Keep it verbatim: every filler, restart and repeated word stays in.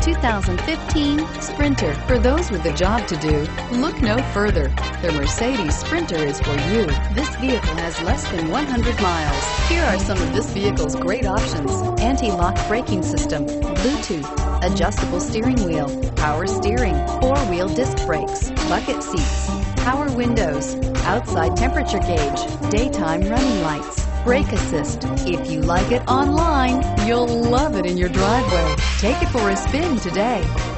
two thousand fifteen Sprinter. For those with a job to do, look no further. The Mercedes Sprinter is for you. This vehicle has less than one hundred miles. Here are some of this vehicle's great options: anti-lock braking system, Bluetooth, adjustable steering wheel, power steering, four-wheel disc brakes, bucket seats, power windows, outside temperature gauge, daytime running lights, brake assist. If you like it online, you'll love it in your driveway. Take it for a spin today.